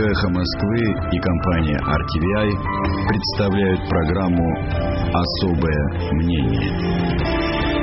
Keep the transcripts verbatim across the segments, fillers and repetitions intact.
«Эхо Москвы» и компания ар ти ви ай представляют программу «Особое мнение».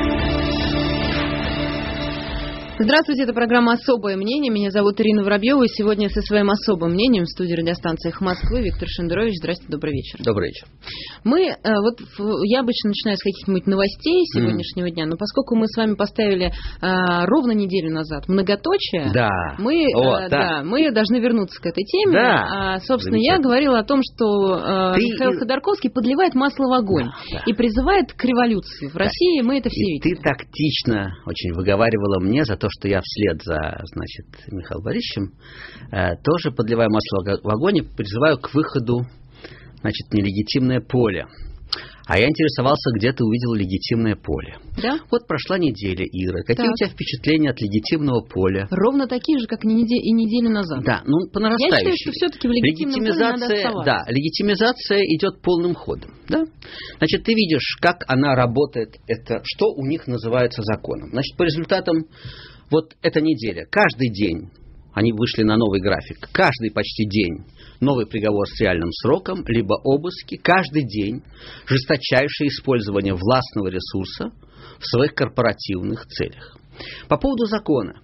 Здравствуйте, это программа «Особое мнение». Меня зовут Ирина Воробьева, и сегодня со своим особым мнением в студии радиостанции «Эхо Москвы» Виктор Шендерович. Здравствуйте, добрый вечер. Добрый вечер. Мы, вот я обычно начинаю с каких-нибудь новостей сегодняшнего mm. дня, но поскольку мы с вами поставили а, ровно неделю назад многоточие, да. мы, О, а, да. Да, мы должны вернуться к этой теме. Да. А, собственно, я говорила о том, что а, Ты... Михаил Ходорковский подливает масло в огонь да, да. и призывает к революции. В да. России мы это все и видим. Ты тактично очень выговаривала мне за то, что я вслед за, значит, Михаилом Борисовичем э, тоже подливаю масло в огонь и призываю к выходу, значит, нелегитимное поле. А я интересовался, где ты увидел легитимное поле. Да? Вот прошла неделя, Ира. Какие так. у тебя впечатления от легитимного поля? Ровно такие же, как и неделю назад. Да, ну по нарастающей. Я считаю, что все-таки в легитимном поле надо оставаться. Да, легитимизация идет полным ходом. Да? Значит, ты видишь, как она работает, это, что у них называется законом. Значит, по результатам вот эта неделя, каждый день они вышли на новый график, каждый почти день новый приговор с реальным сроком, либо обыски, каждый день жесточайшее использование властного ресурса в своих корпоративных целях. По поводу закона.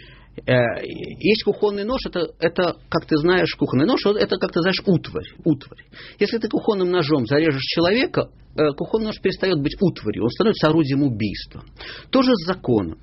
Есть кухонный нож, это, это, как ты знаешь, кухонный нож, это, как ты знаешь, утварь, утварь. Если ты кухонным ножом зарежешь человека, кухонный нож перестает быть утварью, он становится орудием убийства. То же с законом.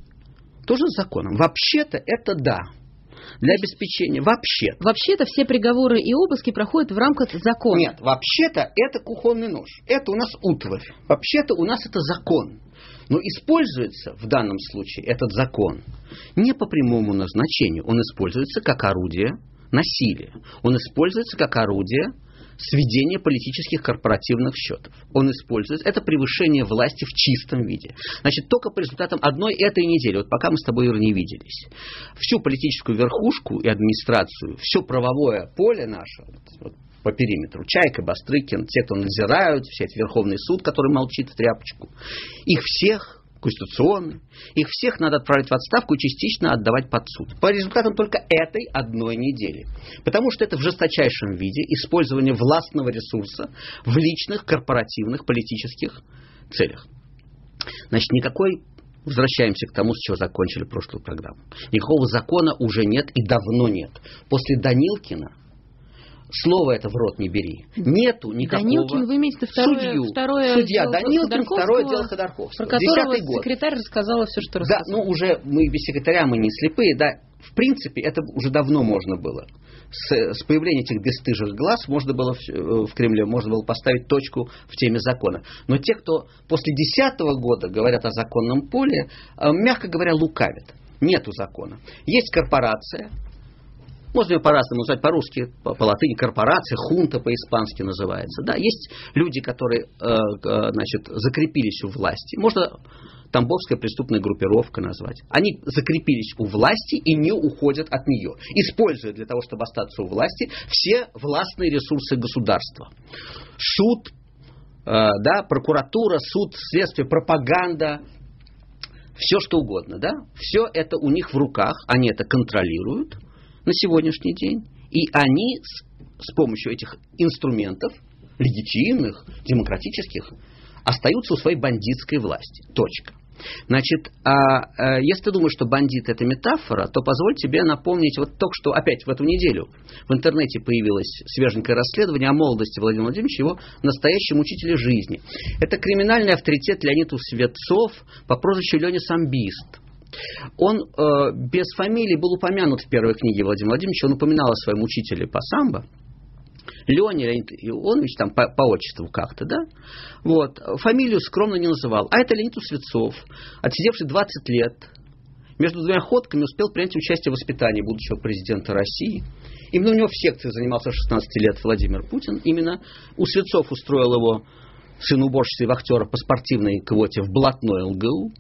Тоже с законом. Вообще-то это да. Для обеспечения. Вообще-то. Вообще-то все приговоры и обыски проходят в рамках закона. Нет, вообще-то это кухонный нож. Это у нас утварь. Вообще-то у нас это закон. Но используется в данном случае этот закон не по прямому назначению. Он используется как орудие насилия. Он используется как орудие сведение политических корпоративных счетов. Он использует это превышение власти в чистом виде. Значит, только по результатам одной этой недели, вот пока мы с тобой, Ира, не виделись, всю политическую верхушку и администрацию, все правовое поле наше, вот, по периметру, Чайка, Бастрыкин, те, кто надзирают, все это Верховный суд, который молчит в тряпочку, их всех конституционный, их всех надо отправить в отставку и частично отдавать под суд. По результатам только этой одной недели. Потому что это в жесточайшем виде использование властного ресурса в личных, корпоративных, политических целях. Значит, никакой, возвращаемся к тому, с чего закончили прошлую программу, никакого закона уже нет и давно нет. После Данилкина слово это в рот не бери. Нету никакого Данилкин, вы имеете второе, судью. Второе Судья Данилкин, второе дело Ходорковского. Про которого Десятый год. Секретарь рассказала все, что рассказала. Да, ну уже мы без секретаря, мы не слепые, да. В принципе, это уже давно можно было. С, с появлением этих бесстыжих глаз можно было в, в Кремле можно было поставить точку в теме закона. Но те, кто после десятого года говорят о законном поле, мягко говоря, лукавят. Нету закона. Есть корпорация. Можно ее по-разному назвать, по-русски, по, по латыни корпорация, хунта по-испански называется. Да, есть люди, которые э, э, значит, закрепились у власти. Можно тамбовская преступная группировка назвать. Они закрепились у власти и не уходят от нее. Используя для того, чтобы остаться у власти, все властные ресурсы государства. Суд, э, да, прокуратура, суд, следствие, пропаганда, все что угодно. Да? Все это у них в руках, они это контролируют на сегодняшний день. И они с, с помощью этих инструментов, легитимных, демократических, остаются у своей бандитской власти. Точка. Значит, а, а, если ты думаешь, что бандит это метафора, то позволь тебе напомнить, вот только что опять в эту неделю в интернете появилось свеженькое расследование о молодости Владимира Владимировича, его настоящем учителе жизни. Это криминальный авторитет Леонид Усвецов по прозвищу Леня Самбист. Он э, без фамилии был упомянут в первой книге Владимира Владимировича. Он упоминал о своем учителе по самбо. Леня Леонид Ионович, там по, по отчеству как-то, да? Вот. Фамилию скромно не называл. А это Леонид Усвецов, отсидевший двадцать лет. Между двумя ходками успел принять участие в воспитании будущего президента России. Именно у него в секции занимался с шестнадцати лет Владимир Путин. Именно Усвецов устроил его, сын уборщицы и вахтера, по спортивной квоте в блатной эл гэ у.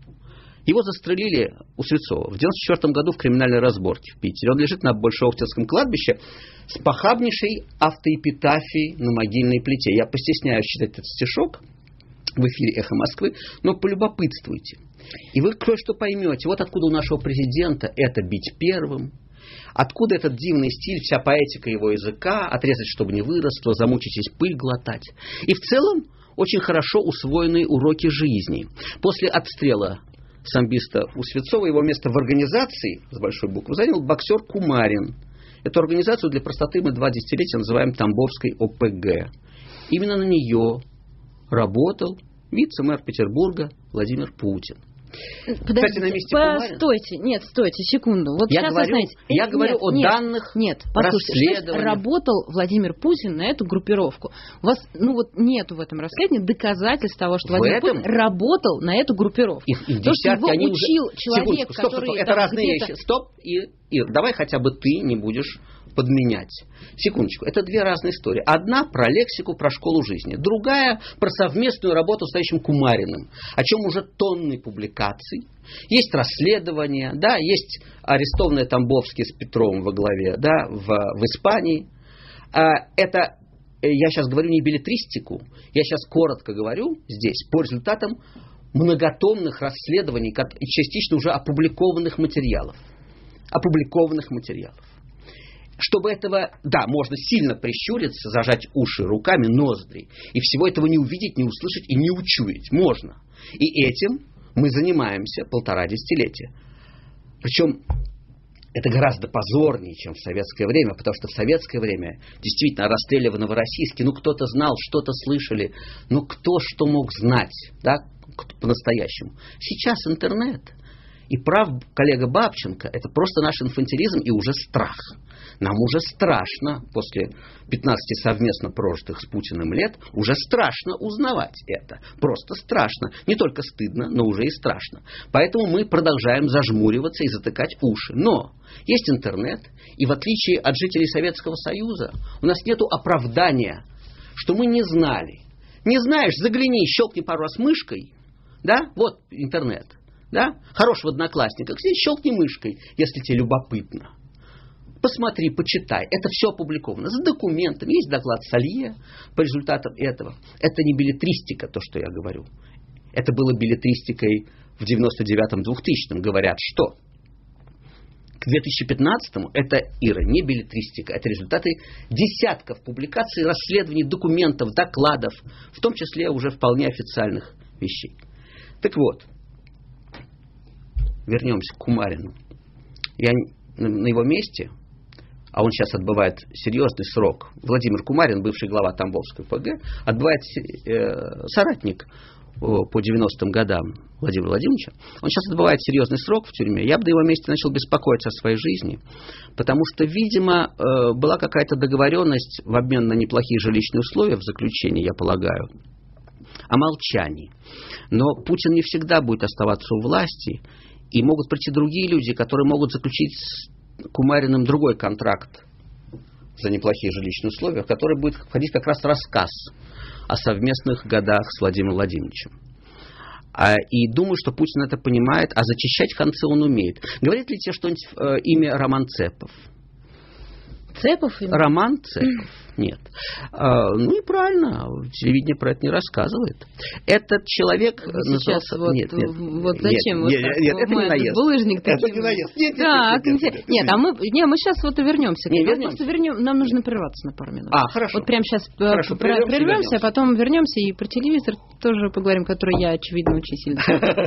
Его застрелили, Усвецова, в девяносто четвёртом году в криминальной разборке в Питере. Он лежит на Большеохтинском кладбище с похабнейшей автоэпитафией на могильной плите. Я постесняюсь читать этот стишок в эфире «Эхо Москвы», но полюбопытствуйте. И вы кое-что поймете. Вот откуда у нашего президента это бить первым, Откуда этот дивный стиль, вся поэтика его языка, отрезать, чтобы не выросло, замучитесь пыль глотать. И в целом очень хорошо усвоенные уроки жизни. После отстрела самбиста у Свецова его место в организации, с большой буквы, занял боксер Кумарин. Эту организацию для простоты мы два десятилетия называем Тамбовской О П Г. Именно на нее работал вице-мэр Петербурга Владимир Путин. Подождите, кстати, на месте Кумарина... Стойте, нет, стойте, секунду. Вот я сейчас говорю, вы знаете, я нет, говорю о нет, данных нет, послушайте, работал Владимир Путин на эту группировку. У вас, ну вот, нету в этом расследовании доказательств того, что Владимир этом... Путин работал на эту группировку. Их, их То, что его они учил уже... человек, Секундочку, стоп, который... Стоп, это разные вещи. Стоп, Ир, Ир, давай хотя бы ты не будешь подменять. Секундочку, это две разные истории. Одна про лексику, про школу жизни. Другая про совместную работу с товарищем Кумариным, о чем уже тонны публикаций. Есть расследования, да, есть арестованные Тамбовские с Петровым во главе, да, в, в Испании. Это, я сейчас говорю не беллетристику, я сейчас коротко говорю здесь по результатам многотомных расследований и частично уже опубликованных материалов. Опубликованных материалов. Чтобы этого, да, можно сильно прищуриться, зажать уши руками, ноздри, и всего этого не увидеть, не услышать и не учуять. Можно. И этим мы занимаемся полтора десятилетия. Причем это гораздо позорнее, чем в советское время, потому что в советское время действительно расстреливали новороссийске, ну кто-то знал, что-то слышали, но кто что мог знать, да, по-настоящему. Сейчас интернет. И прав коллега Бабченко, это просто наш инфантилизм и уже страх. Нам уже страшно, после пятнадцати совместно прожитых с Путиным лет, уже страшно узнавать это. Просто страшно. Не только стыдно, но уже и страшно. Поэтому мы продолжаем зажмуриваться и затыкать уши. Но есть интернет, и в отличие от жителей Советского Союза, у нас нет оправдания, что мы не знали. Не знаешь, загляни, щелкни пару раз мышкой, да, вот интернет. Да? Хорош в Одноклассниках. Щелкни мышкой, если тебе любопытно. Посмотри, почитай. Это все опубликовано. С документами. Есть доклад Салье по результатам этого. Это не беллетристика, то, что я говорю. Это было беллетристикой в девяносто девятом — двухтысячном. Говорят, что к две тысячи пятнадцатому это, Ира, не беллетристика. Это результаты десятков публикаций, расследований, документов, докладов. В том числе уже вполне официальных вещей. Так вот. Вернемся к Кумарину. Я на его месте, а он сейчас отбывает серьезный срок, Владимир Кумарин, бывший глава Тамбовской П Г, отбывает э, соратник по девяностым годам Владимира Владимировича, он сейчас отбывает серьезный срок в тюрьме. Я бы на его месте начал беспокоиться о своей жизни, потому что, видимо, э, была какая-то договоренность в обмен на неплохие жилищные условия в заключении, я полагаю, о молчании. Но Путин не всегда будет оставаться у власти. И могут прийти другие люди, которые могут заключить с Кумариным другой контракт за неплохие жилищные условия, в который будет входить как раз рассказ о совместных годах с Владимиром Владимировичем. А, и думаю, что Путин это понимает, а зачищать концы он умеет. Говорит ли тебе что-нибудь э, имя Роман Цепов? Цепов? Именно? Роман Цепов. Нет. А, ну и правильно, телевидение про это не рассказывает. Этот человек назывался... Вот, нет, нет, вот зачем? Нет, нет, нет, это не наезд. Булыжник это не наезд. Нет, так, нет, нет, нет, нет, нет, а мы, не, мы сейчас вот и вернемся. Не, вернемся. Вернем, нам нужно прерваться на пару минут. А, хорошо. Вот прямо сейчас хорошо, прервемся, прервемся, а потом вернемся и про телевизор тоже поговорим, который я, очевидно, очень сильно...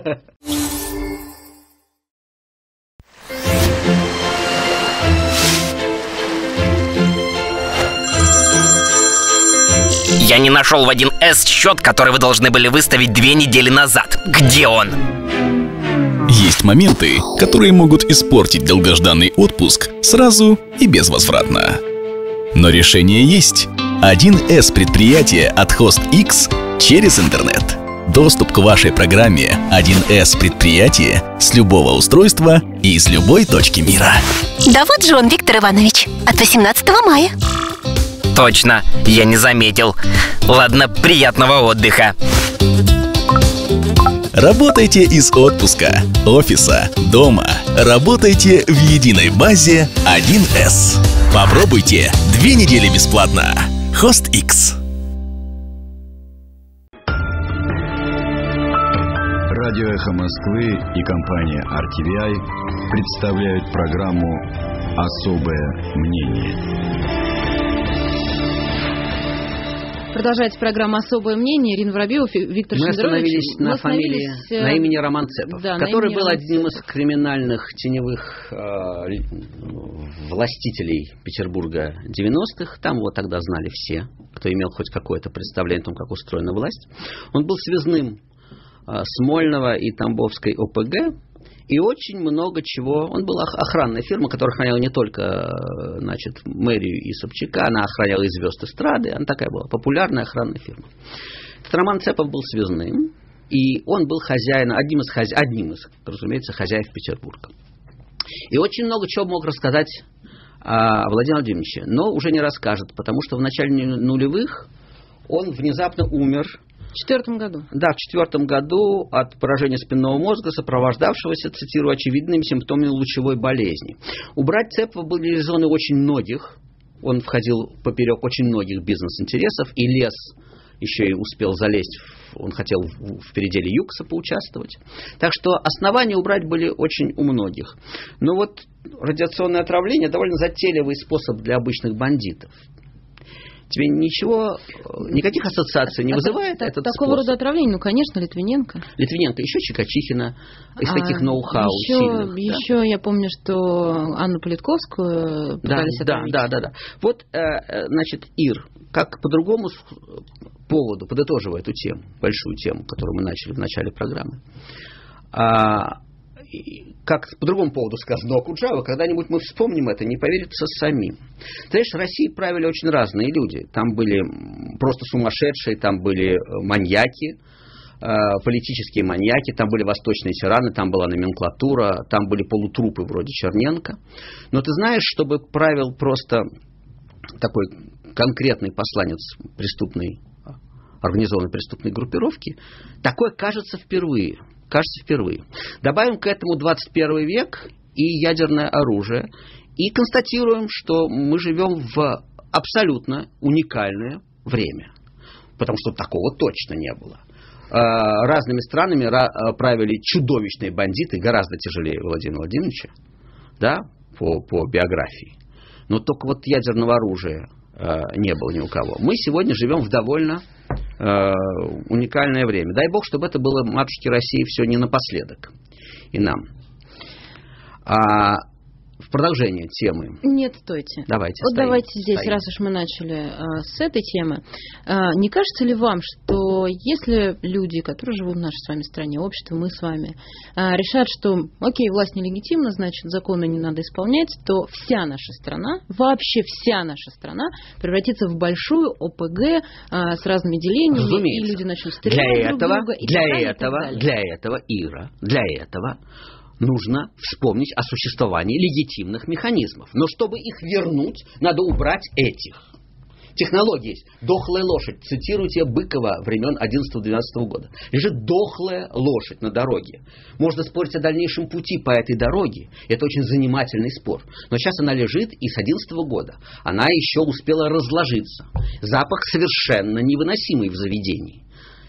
Я не нашел в один эс счет, который вы должны были выставить две недели назад. Где он? Есть моменты, которые могут испортить долгожданный отпуск сразу и безвозвратно. Но решение есть. один эс предприятие от HostX через интернет. Доступ к вашей программе один эс предприятие с любого устройства и из любой точки мира. Да вот же он, Виктор Иванович, от восемнадцатого мая. Точно, я не заметил. Ладно, приятного отдыха. Работайте из отпуска, офиса, дома. Работайте в единой базе один эс. Попробуйте две недели бесплатно. HostX. Радио «Эхо Москвы» и компания ар ти ви ай представляют программу Особое мнение. Продолжается программа «Особое мнение». Ирина Воробьева, Виктор Мы Шендерович. остановились на Мы фамилии, остановились... на имени Роман Цепов, да, который был Роман одним Цепов. из криминальных теневых э, властителей Петербурга девяностых. Там его тогда знали все, кто имел хоть какое-то представление о том, как устроена власть. Он был связным э, Смольного и Тамбовской О П Г. И очень много чего. Он был охранной фирмой, которая охраняла не только, значит, мэрию и Собчака, она охраняла и звезд эстрады. Она такая была популярная охранная фирма. Этот Роман Цепов был связным, и он был хозяином, одним из, хозя... одним из, разумеется, хозяев Петербурга. И очень много чего мог рассказать о Владимире Владимировиче, но уже не расскажет, потому что в начале нулевых он внезапно умер. В четвертом году. Да, в четвертом году от поражения спинного мозга, сопровождавшегося, цитирую, очевидными симптомами лучевой болезни. Убрать Цепова были реализованы очень многих. Он входил поперек очень многих бизнес-интересов и лез, еще и успел залезть, в, он хотел в, в переделе ЮКСа поучаствовать. Так что основания убрать были очень у многих. Но вот радиационное отравление довольно затейливый способ для обычных бандитов. Тебе ничего, никаких ассоциаций не вызывает а, этот такого способ? рода отравление? Ну, конечно, Литвиненко. Литвиненко, еще Чикачихина, из а, таких ноу-хау еще, сильных. Еще да? Я помню, что Анну Политковскую пытались да, отравить. Да, да, да, да. Вот, э, значит, Ир, как по другому поводу, подытоживая эту тему, большую тему, которую мы начали в начале программы, а, как по другому поводу сказано Окуджава, когда-нибудь мы вспомним это, не поверится самим. Ты знаешь, Россией правили очень разные люди. Там были просто сумасшедшие, там были маньяки, политические маньяки, там были восточные тираны, там была номенклатура, там были полутрупы вроде Черненко. Но ты знаешь, чтобы правил просто такой конкретный посланец преступной, организованной преступной группировки, такое кажется впервые. Кажется, впервые. Добавим к этому двадцать первый век и ядерное оружие, и констатируем, что мы живем в абсолютно уникальное время. Потому что такого точно не было. Разными странами правили чудовищные бандиты, гораздо тяжелее Владимира Владимировича, да, по, по биографии. Но только вот ядерного оружия не было ни у кого. Мы сегодня живем в довольно э, уникальное время. Дай бог, чтобы это было матушке России все не напоследок. И нам. А в продолжение темы. Нет, стойте. Давайте. Вот стоим, давайте здесь, стоим. раз уж мы начали а, с этой темы. А, не кажется ли вам, что если люди, которые живут в нашей с вами стране, общество, мы с вами, а, решат, что окей, власть нелегитимна, значит, законы не надо исполнять, то вся наша страна, вообще вся наша страна превратится в большую О П Г а, с разными делениями, Разумеется. и люди начнут стрелять для друг этого, друга. И для так далее, этого, и так далее. для этого, Ира, для этого нужно вспомнить о существовании легитимных механизмов. Но чтобы их вернуть, надо убрать этих. Технологии есть. Дохлая лошадь. Цитируйте Быкова времен одиннадцатого-двенадцатого года. Лежит дохлая лошадь на дороге. Можно спорить о дальнейшем пути по этой дороге. Это очень занимательный спор. Но сейчас она лежит, и с одиннадцатого года она еще успела разложиться. Запах совершенно невыносимый в заведении.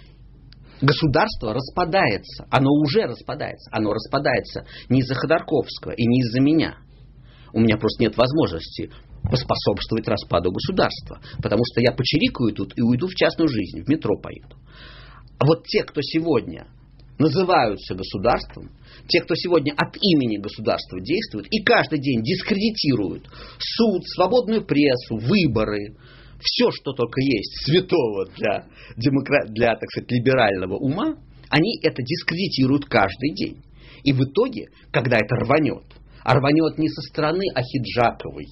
Государство распадается. Оно уже распадается. Оно распадается не из-за Ходорковского и не из-за меня. У меня просто нет возможности поспособствовать распаду государства. Потому что я почирикаю тут и уйду в частную жизнь, в метро поеду. А вот те, кто сегодня называются государством, те, кто сегодня от имени государства действуют и каждый день дискредитируют суд, свободную прессу, выборы, все, что только есть святого для, демокра... для, так сказать, либерального ума, они это дискредитируют каждый день. И в итоге, когда это рванет, а рванет не со стороны Ахиджаковой,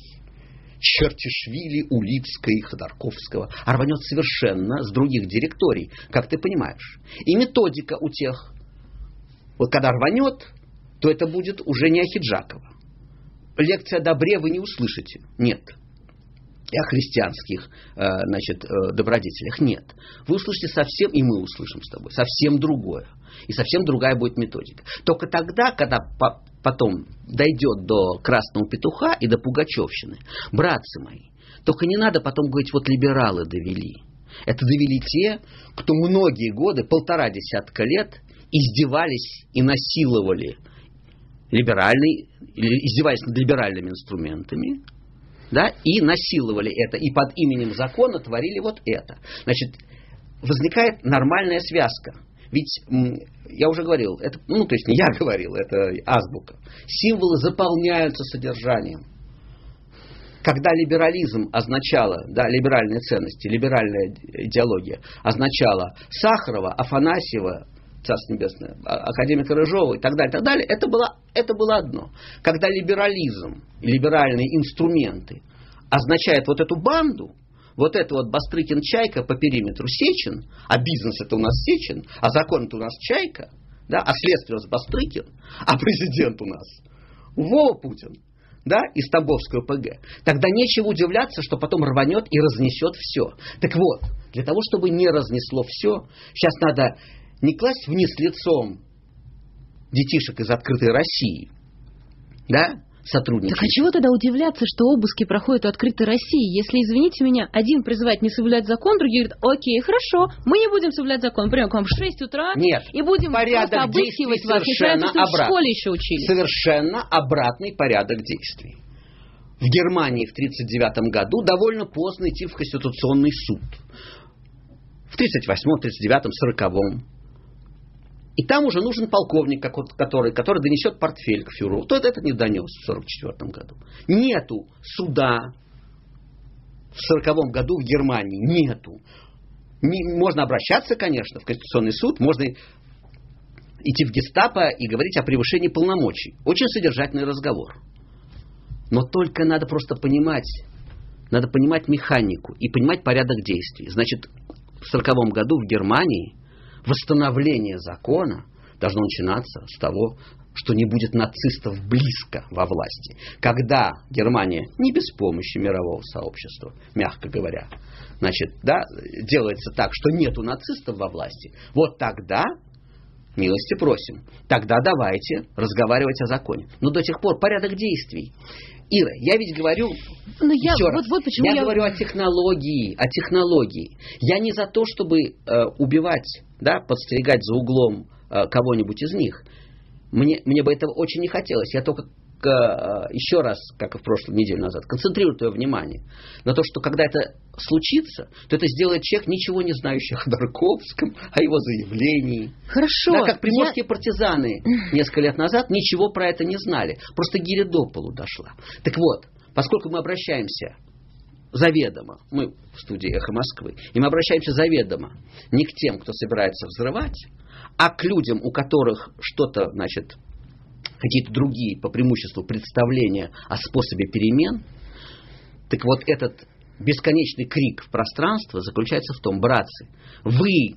Чертишвили, Улицкой, Ходорковского, а рванет совершенно с других директорий, как ты понимаешь. И методика у тех, вот когда рванет, то это будет уже не Ахиджакова. Лекция о добре вы не услышите. Нет. И о христианских, значит, добродетелях. Нет. Вы услышите совсем, и мы услышим с тобой, совсем другое. И совсем другая будет методика. Только тогда, когда по, потом дойдет до красного петуха и до пугачевщины, братцы мои, только не надо потом говорить, вот либералы довели. Это довели те, кто многие годы, полтора десятка лет, издевались и насиловали либеральный, или издеваясь над либеральными инструментами, да, и насиловали это, и под именем закона творили вот это. Значит, возникает нормальная связка. Ведь, я уже говорил, это, ну, то есть не я говорил, это азбука. Символы заполняются содержанием. Когда либерализм означало, да, либеральные ценности, либеральная идеология означала Сахарова, Афанасьева, Царство Небесное, академика Рыжова и так далее, так далее, это было, это было одно. Когда либерализм, либеральные инструменты означают вот эту банду, вот это вот Бастрыкин Чайка по периметру Сечин, а бизнес это у нас Сечин, а закон это у нас Чайка, да, а следствие у нас Бастрыкин, а президент у нас Вова Путин, да, из Тамбовской ОПГ, тогда нечего удивляться, что потом рванет и разнесет все. Так вот, для того, чтобы не разнесло все, сейчас надо не класть вниз лицом детишек из открытой России, да, сотрудничать. Так а чего тогда удивляться, что обыски проходят в открытой России, если, извините меня, один призывает не соблюдать закон, другие говорят, окей, хорошо, мы не будем соблюдать закон, придем к вам в шесть утра. Нет, и будем просто обыскивать вас, несмотря на то, что в школе еще учились. Совершенно обратный порядок действий. В Германии в тридцать девятом году довольно поздно идти в Конституционный суд. В тридцать восьмом, тридцать девятом, сороковом. И там уже нужен полковник, который, который донесет портфель к фюреру. Тот это не донес в сорок четвёртом году. Нету суда в сороковом году в Германии. Нету. Не, можно обращаться, конечно, в Конституционный суд. Можно идти в гестапо и говорить о превышении полномочий. Очень содержательный разговор. Но только надо просто понимать, надо понимать механику и понимать порядок действий. Значит, в сороковом году в Германии восстановление закона должно начинаться с того, что не будет нацистов близко во власти. Когда Германия, не без помощи мирового сообщества, мягко говоря, значит, да, делается так, что нету нацистов во власти, вот тогда, милости просим, тогда давайте разговаривать о законе. Но до тех пор порядок действий. Ира, я ведь говорю, Но я, еще вот, раз, вот почему я, я говорю о технологии, о технологии. Я не за то, чтобы э, убивать, да, подстерегать за углом э, кого-нибудь из них. Мне, мне бы этого очень не хотелось. Я только э, еще раз, как и в прошлую неделю назад, концентрирую твое внимание на то, что когда это случится, то это сделает человек, ничего не знающий о Ходорковском, о его заявлении. Хорошо. Да, как приморские я... партизаны несколько лет назад ничего про это не знали. Просто гиря до полу дошла. Так вот, поскольку мы обращаемся заведомо, мы в студии «Эхо Москвы», и мы обращаемся заведомо не к тем, кто собирается взрывать, а к людям, у которых что-то, значит, какие-то другие по преимуществу представления о способе перемен, так вот этот бесконечный крик в пространство заключается в том, братцы, вы,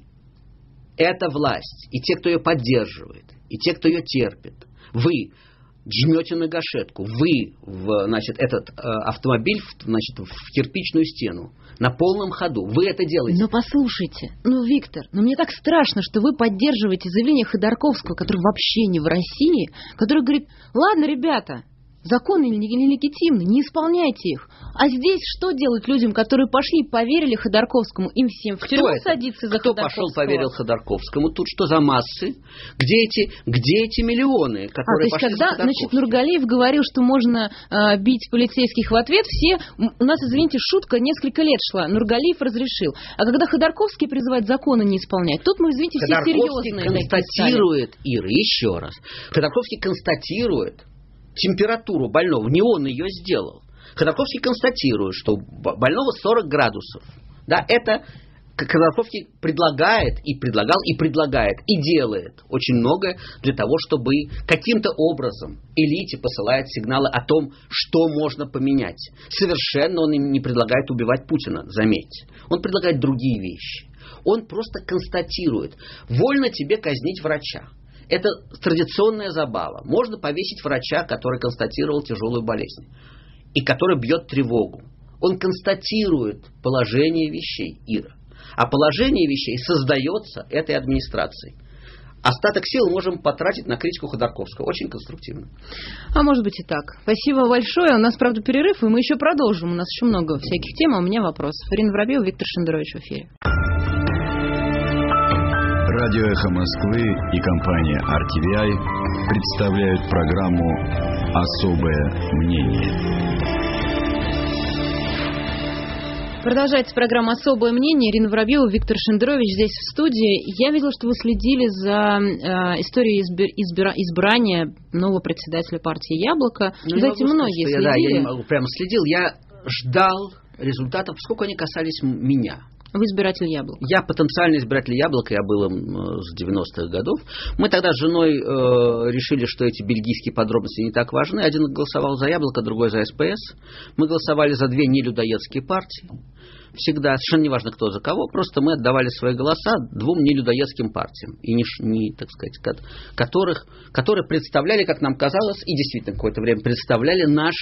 эта власть, и те, кто ее поддерживает, и те, кто ее терпит, вы жмете на гашетку, вы в, значит, этот э, автомобиль значит, в кирпичную стену на полном ходу. Вы это делаете. Но послушайте, ну, Виктор, ну мне так страшно, что вы поддерживаете заявление Ходорковского, который вообще не в России, который говорит, ладно, ребята, законы нелегитимны, не исполняйте их. А здесь что делать людям, которые пошли и поверили Ходорковскому? Им всем в тюрьму садиться за Кто Ходорковского? пошел, поверил Ходорковскому? Тут что за массы? Где эти, где эти миллионы, которые а, пошли когда, за Ходорковским? Значит, Нургалиев говорил, что можно э, бить полицейских в ответ, все... У нас, извините, шутка несколько лет шла. Нургалиев разрешил. А когда Ходорковский призывает законы не исполнять, тут мы, извините, все серьезные. Ходорковский констатирует, Ира, еще раз. Ходорковский констатирует температуру больного, не он ее сделал. Ходорковский констатирует, что у больного сорок градусов. Да, это Ходорковский предлагает, и предлагал, и предлагает, и делает очень многое для того, чтобы каким-то образом элите посылает сигналы о том, что можно поменять. Совершенно он им не предлагает убивать Путина, заметьте. Он предлагает другие вещи. Он просто констатирует, вольно тебе казнить врача. Это традиционная забава. Можно повесить врача, который констатировал тяжелую болезнь и который бьет тревогу. Он констатирует положение вещей, Ира. А положение вещей создается этой администрацией. Остаток сил можем потратить на критику Ходорковского. Очень конструктивно. А может быть и так. Спасибо большое. У нас, правда, перерыв, и мы еще продолжим. У нас еще много всяких тем, а у меня вопрос. Ирина Воробьева, Виктор Шендерович в эфире. Радио «Эхо Москвы» и компания ар ти ви ай представляют программу «Особое мнение». Продолжается программа «Особое мнение». Ирина Воробьева, Виктор Шендерович здесь в студии. Я видела, что вы следили за э, историей избир, избира, избрания нового председателя партии «Яблоко». Ну, Знаете, многие сказать, следили. Да, я не могу, прямо следил. Я ждал результатов, поскольку они касались меня. Вы избиратель «Яблока». Я потенциальный избиратель «Яблока», я был им с девяностых годов. Мы тогда с женой э, решили, что эти бельгийские подробности не так важны. Один голосовал за «Яблоко», другой за эс пэ эс. Мы голосовали за две нелюдоедские партии. Всегда, совершенно неважно, кто за кого, просто мы отдавали свои голоса двум нелюдоедским партиям, и не, не, так сказать, которых, которые представляли, как нам казалось, и действительно какое-то время представляли наш,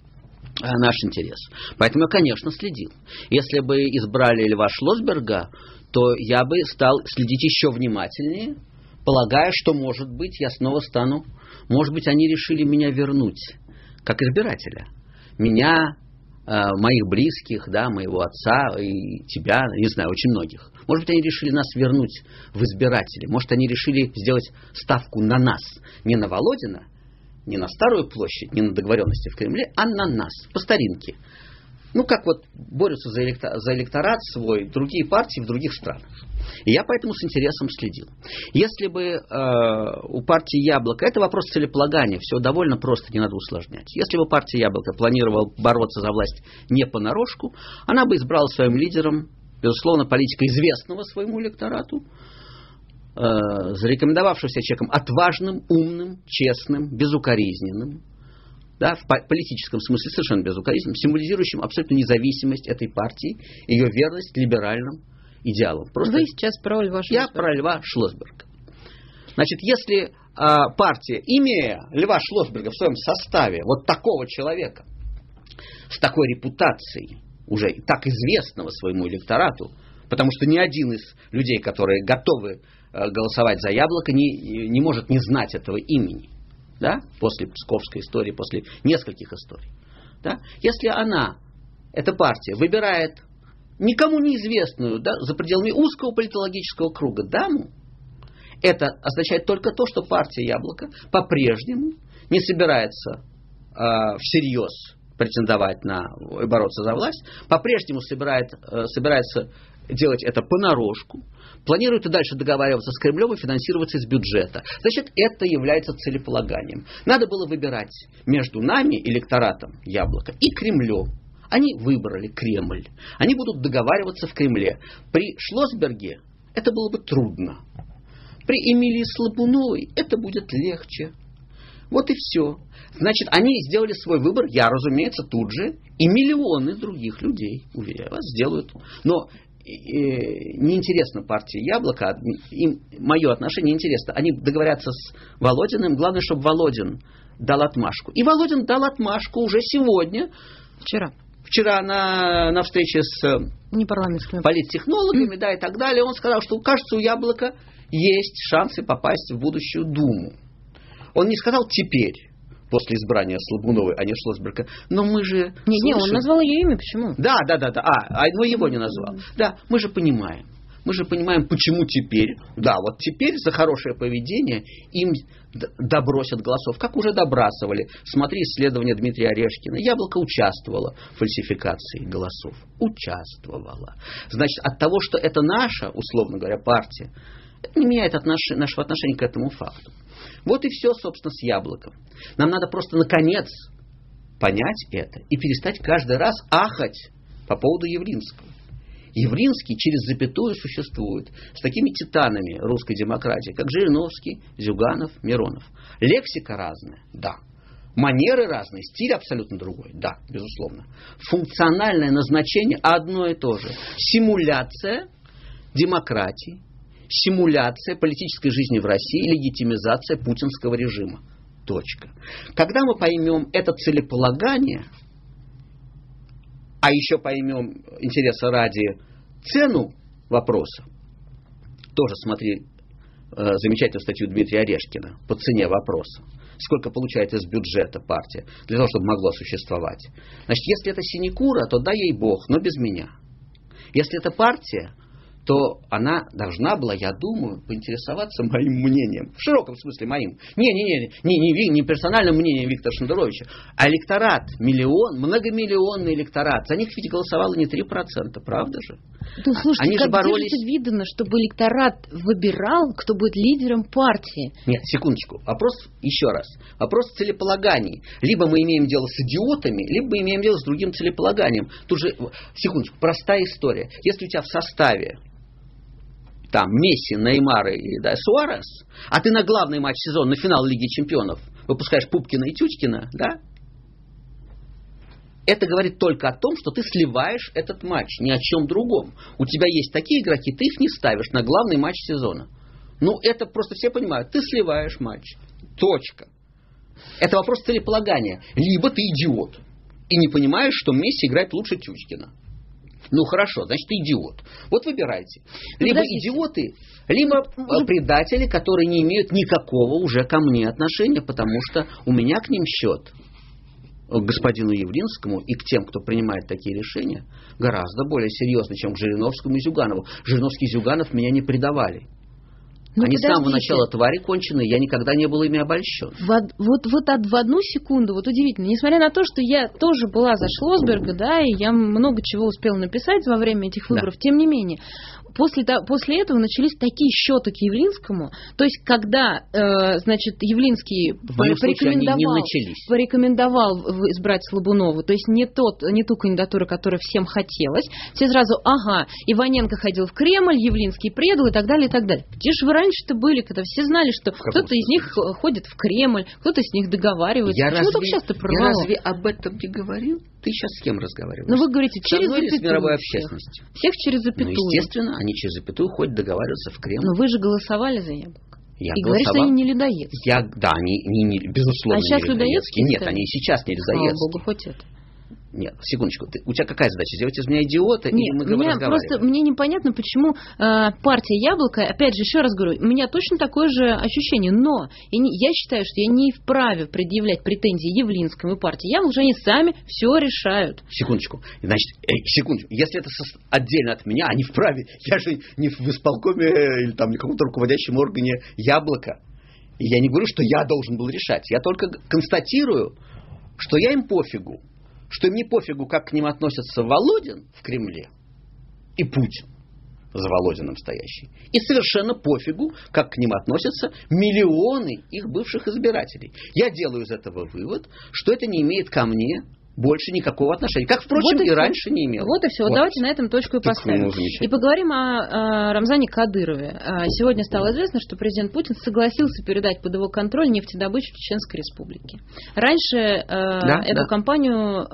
наш интерес. Поэтому я, конечно, следил. Если бы избрали Льва Шлосберга, то я бы стал следить еще внимательнее, полагая, что, может быть, я снова стану, может быть, они решили меня вернуть как избирателя. Меня... моих близких, да, моего отца и тебя, не знаю, очень многих. Может быть, они решили нас вернуть в избиратели. Может, они решили сделать ставку на нас. Не на Володина, не на Старую площадь, не на договоренности в Кремле, а на нас, по старинке. Ну, как вот борются за, электор, за электорат свой другие партии в других странах. И я поэтому с интересом следил. Если бы э, у партии «Яблоко», это вопрос целеполагания, все довольно просто, не надо усложнять. Если бы партия «Яблоко» планировала бороться за власть не понарошку, она бы избрала своим лидером, безусловно, политика известного своему электорату, э, зарекомендовавшегося человеком отважным, умным, честным, безукоризненным, да, в политическом смысле совершенно безукоризненным, символизирующим абсолютно независимость этой партии, ее верность либеральным идеалам. Просто вы сейчас про Льва Шлосберга. Я про Льва Шлосберга. Значит, если а, партия, имея Льва Шлосберга в своем составе, вот такого человека, с такой репутацией, уже так известного своему электорату, потому что ни один из людей, которые готовы а, голосовать за «Яблоко», не, не может не знать этого имени, да, после Псковской истории, после нескольких историй. Да, если она, эта партия, выбирает никому неизвестную, да, за пределами узкого политологического круга даму, это означает только то, что партия «Яблоко» по-прежнему не собирается э, всерьез претендовать на и бороться за власть, по-прежнему собирает, э, собирается делать это понарошку, планирует и дальше договариваться с Кремлем и финансироваться из бюджета. Значит, это является целеполаганием. Надо было выбирать между нами, электоратом «Яблоко», и Кремлем. Они выбрали Кремль. Они будут договариваться в Кремле. При Шлосберге это было бы трудно. При Эмилии Слабуновой это будет легче. Вот и все. Значит, они сделали свой выбор. Я, разумеется, тут же. И миллионы других людей, уверяю вас, сделают. Но э, неинтересно партии «Яблоко». Им мое отношение неинтересно. Они договорятся с Володиным. Главное, чтобы Володин дал отмашку. И Володин дал отмашку уже сегодня. Вчера. Вчера на, на встрече с политтехнологами, да, и так далее, он сказал, что, кажется, у «Яблока» есть шансы попасть в будущую Думу. Он не сказал «теперь», после избрания Слабуновой, а не Шлосберга, но мы же... Не, не, он назвал ее имя, почему? Да, да, да, да, а, а но его не назвал. Да, мы же понимаем. Мы же понимаем, почему теперь, да, вот теперь за хорошее поведение им добросят голосов, как уже добрасывали. Смотри исследование Дмитрия Орешкина. «Яблоко» участвовало в фальсификации голосов. Участвовало. Значит, от того, что это наша, условно говоря, партия, это не меняет отнош... нашего отношения к этому факту. Вот и все, собственно, с «Яблоком». Нам надо просто, наконец, понять это и перестать каждый раз ахать по поводу Явлинского. Явлинский через запятую существует с такими титанами русской демократии, как Жириновский, Зюганов, Миронов. Лексика разная, да. Манеры разные, стиль абсолютно другой, да, безусловно. Функциональное назначение одно и то же. Симуляция демократии, симуляция политической жизни в России, легитимизация путинского режима. Точка. Когда мы поймем это целеполагание, а еще поймем, интереса ради, цену вопроса, тоже смотри э, замечательную статью Дмитрия Орешкина по цене вопроса. Сколько получает из бюджета партия для того, чтобы могла существовать. Значит, если это синекура, то дай ей бог, но без меня. Если это партия, то она должна была, я думаю, поинтересоваться моим мнением. В широком смысле моим. Не-не-не, не, не, не персональным мнением Виктора Шендеровича, а электорат, миллион, многомиллионный электорат. За них ведь голосовало не три процента, правда же? Ну, слушайте, Они как же боролись... где же это видно, чтобы электорат выбирал, кто будет лидером партии? Нет, секундочку. Вопрос еще раз. Вопрос целеполагания. Либо мы имеем дело с идиотами, либо мы имеем дело с другим целеполаганием. Тут же, секундочку, простая история. Если у тебя в составе там Месси, Неймар и да, Суарес, а ты на главный матч сезона, на финал Лиги Чемпионов выпускаешь Пупкина и Тютькина, да? Это говорит только о том, что ты сливаешь этот матч, ни о чем другом. У тебя есть такие игроки, ты их не ставишь на главный матч сезона. Ну, это просто все понимают. Ты сливаешь матч. Точка. Это вопрос целеполагания. Либо ты идиот и не понимаешь, что Месси играет лучше Тютькина. Ну, хорошо, значит, ты идиот. Вот выбирайте. Либо Подождите. идиоты, либо Вы... предатели, которые не имеют никакого уже ко мне отношения, потому что у меня к ним счет, к господину Явлинскому и к тем, кто принимает такие решения, гораздо более серьезный, чем к Жириновскому и Зюганову. Жириновский и Зюганов меня не предавали. Ну, Они подождите. с самого начала твари конченые, я никогда не был ими обольщен. В, од- вот, вот от- в одну секунду, вот удивительно, несмотря на то, что я тоже была за Шлосберга, да, и я много чего успела написать во время этих выборов, Да. тем не менее, после, то- после этого начались такие счеты к Явлинскому, то есть, когда, э, значит, Явлинский В моем случае они не порекомендовал, начались. порекомендовал в- избрать Слабунова, то есть не, тот, не ту кандидатуру, которая всем хотелось, все сразу, ага, Иваненко ходил в Кремль, Явлинский предал и так далее, и так далее. Где же вы раньше-то были, когда все знали, что кто-то из них ходит в Кремль, кто-то с них договаривается. Я Почему разве, так часто я прорвало? разве об этом не говорил? Ты сейчас с кем разговариваешь? Ну, вы говорите, Со через мной или с запятую мировой всех. общественностью? Всех через запятую. Ну, естественно, они через запятую ходят договариваться в Кремль. Но вы же голосовали за Яблоко. Я И говорите, что голосовал. они не людоедцы. Я, да, они, они не, безусловно, А сейчас не людоедские. людоедские Нет, стали? они и сейчас не Слава людоедские. Богу, хоть это. Нет, секундочку. Ты, у тебя какая задача? Сделать из меня идиота? Нет, или мы меня разговариваем? просто мне непонятно, почему э, партия Яблоко, опять же, еще раз говорю, у меня точно такое же ощущение, но я, не, я считаю, что я не вправе предъявлять претензии Явлинскому и партии Яблоко, что они сами все решают. Секундочку. Значит, э, секундочку. Если это со- отдельно от меня, они вправе. Я же не в исполкоме э, или там не в каком-то руководящем органе Яблоко. И я не говорю, что я должен был решать. Я только констатирую, что я им пофигу. Что им не пофигу, как к ним относятся Володин в Кремле и Путин, за Володиным стоящий. И совершенно пофигу, как к ним относятся миллионы их бывших избирателей. Я делаю из этого вывод, что это не имеет ко мне больше никакого отношения. Как, впрочем, Вот и и всё. раньше не имело. Вот и все. Вот. Давайте на этом точку и Так, поставим. ну, замечательно. И поговорим о, о Рамзане Кадырове. А, Сегодня стало известно, что президент Путин согласился передать под его контроль нефтедобычу в Чеченской Республике. Раньше э, Да, эту да. компанию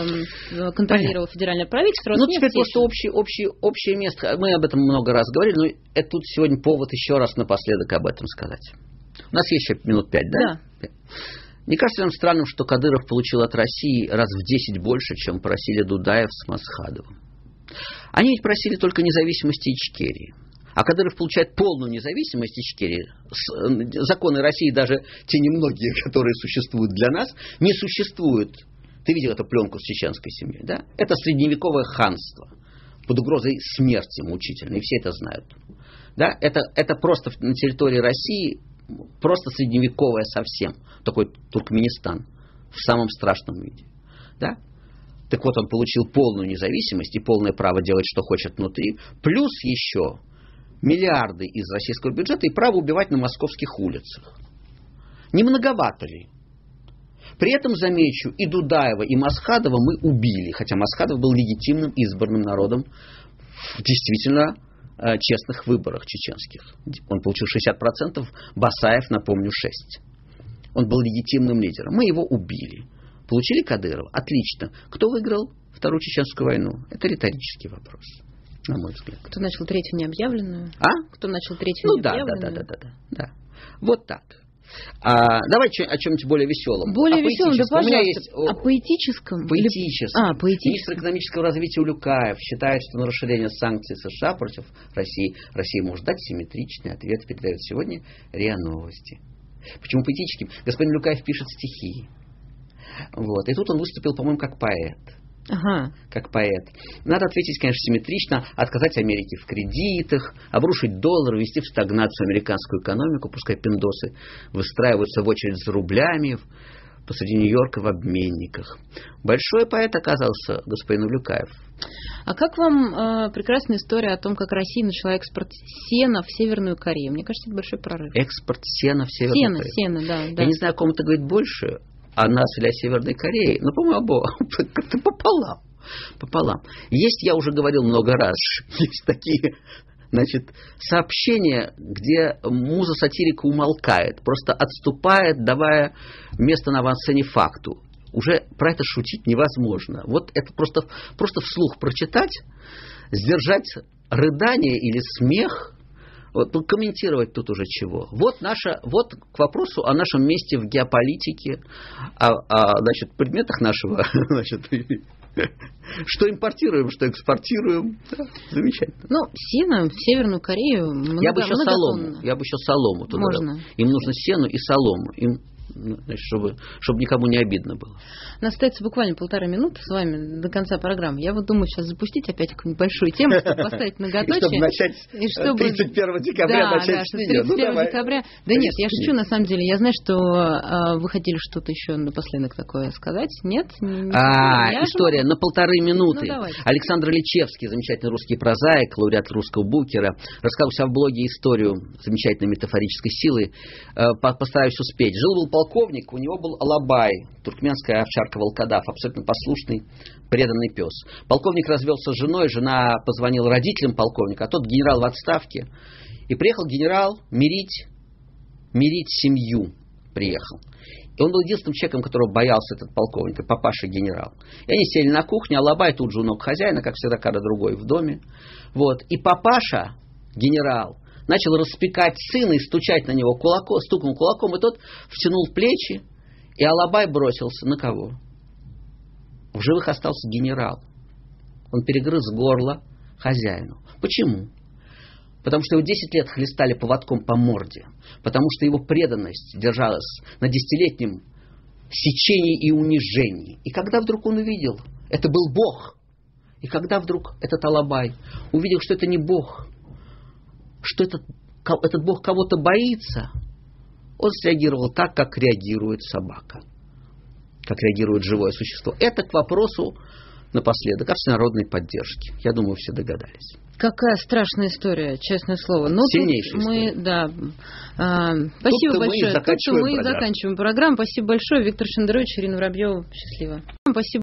э, контролировало федеральное правительство. Ну, Роснефть теперь есть просто общее, общее, общее место. Мы об этом много раз говорили, но это тут сегодня повод еще раз напоследок об этом сказать. У нас есть еще минут пять, да? Да. Не кажется вам странным, что Кадыров получил от России раз в десять больше, чем просили Дудаев с Масхадовым? Они ведь просили только независимости Ичкерии. А Кадыров получает полную независимость Ичкерии. С- Законы России, даже те немногие, которые существуют для нас, не существуют. Ты видел эту пленку с чеченской семьей, да? Это средневековое ханство под угрозой смерти мучительной, и все это знают. Да? Это, это просто на территории России просто средневековое совсем. Такой Туркменистан в самом страшном виде. Да? Так вот, он получил полную независимость и полное право делать, что хочет внутри. Плюс еще миллиарды из российского бюджета и право убивать на московских улицах. Не многовато ли? При этом, замечу, и Дудаева, и Масхадова мы убили. Хотя Масхадов был легитимным избранным народом в действительно э, честных выборах чеченских. Он получил шестьдесят процентов, Басаев, напомню, шесть процентов. Он был легитимным лидером. Мы его убили. Получили Кадырова? Отлично. Кто выиграл Вторую Чеченскую войну? Это риторический вопрос, на мой взгляд. Кто начал третью необъявленную? А? Кто начал третью Ну да, да, необъявленную? да, да, да, да, да. Вот так. А, давай чё- о чем-нибудь более веселом. Более О веселом, да, поэтическом. У меня пожалуйста. есть о- О поэтическом? поэтическом. Или- А, поэтическом. Министр экономического развития Улюкаев считает, что на расширение санкций США против России Россия может дать симметричный ответ, передает сегодня РИА Новости. Почему поэтическим? Господин Улюкаев пишет стихи. Вот. И тут он выступил, по-моему, как поэт. Ага. Как поэт. Надо ответить, конечно, симметрично, отказать Америке в кредитах, обрушить доллар, ввести в стагнацию американскую экономику, пускай пиндосы выстраиваются в очередь за рублями посреди Нью-Йорка в обменниках. Большой поэт оказался господин Увлекаев. А как вам э, прекрасная история о том, как Россия начала экспорт сена в Северную Корею? Мне кажется, это большой прорыв. Экспорт сена в Северную сена, Корею. Сена, да, да. Я не знаю, о ком это говорит больше, о нас или о Северной Корее, но, по-моему, как-то пополам. Пополам. Есть, я уже говорил много раз, есть такие, значит, сообщения, где муза сатирика умолкает, просто отступает, давая место на авансцене факту. Уже про это шутить невозможно. Вот это просто, просто вслух прочитать, сдержать рыдание или смех, вот, ну, комментировать тут уже чего. Вот, наша, вот к вопросу о нашем месте в геополитике, о, о значит, предметах нашего, значит, что импортируем, что экспортируем. Да, замечательно. Ну, сено в Северную Корею много, я бы еще многотонно. солому. Я бы еще солому туда Можно. дал. Им нужно сено и солому. Им, значит, чтобы, чтобы никому не обидно было. У нас остается буквально полторы минуты с вами до конца программы. Я вот думаю сейчас запустить опять какую-нибудь большую тему, чтобы поставить многоточие. Чтобы начать и чтобы... тридцать первого декабря да, начать да, с нее. тридцать первого Ну, декабря. Да нет, я шучу на самом деле. Я знаю, что э, вы хотели что-то еще напоследок такое сказать. Нет? Не, не а, я история же... на полторы минуты. Ну, Александр Личевский, замечательный русский прозаик, лауреат русского Букера, рассказал у себя в блоге историю замечательной метафорической силы. Э, постараюсь успеть. Жил-был полковник, у него был Алабай, туркменская овчарка-волкодав, абсолютно послушный, преданный пес. Полковник развелся с женой, жена позвонила родителям полковника, а тот генерал в отставке. И приехал генерал мирить, мирить семью. Приехал. И он был единственным человеком, которого боялся этот полковник, папаша-генерал. И они сели на кухне, Алабай тут же у ног хозяина, как всегда, когда другой в доме. Вот. И папаша, генерал, начал распекать сына и стучать на него кулаком, стукнул кулаком, и тот втянул плечи. И Алабай бросился на кого? В живых остался генерал. Он перегрыз горло хозяину. Почему? Потому что его десять лет хлестали поводком по морде. Потому что его преданность держалась на десятилетнем сечении и унижении. И когда вдруг он увидел, это был Бог. И когда вдруг этот Алабай увидел, что это не Бог, что этот, этот Бог кого-то боится, он среагировал так, как реагирует собака, как реагирует живое существо. Это к вопросу напоследок о всенародной поддержке. Я думаю, все догадались. Какая страшная история, честное слово. Но Сильнейшая мы, история. Да, а, спасибо Тут-то большое. Мы и заканчиваем Тут мы и программу. заканчиваем программу. Спасибо большое. Виктор Шендерович, Ирина Воробьева. Счастливо. Спасибо.